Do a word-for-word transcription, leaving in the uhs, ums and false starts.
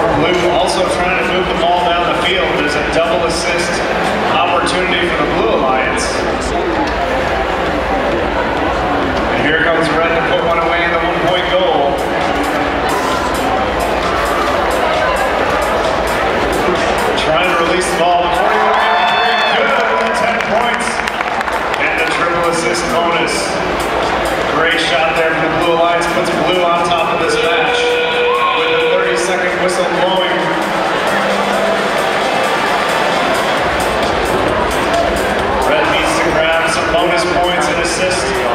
for Blue, also trying to move the ball down the field. There's a double assist opportunity for the Blue Alliance. And here comes Red to put one away in the one-point goal. Trying to release the ball. forty-one fifty-three, good with ten points. And the triple assist bonus. Great shot there from the Blue Alliance. Puts Blue on top of this match with the thirty second whistle blowing. Red needs to grab some bonus points and assists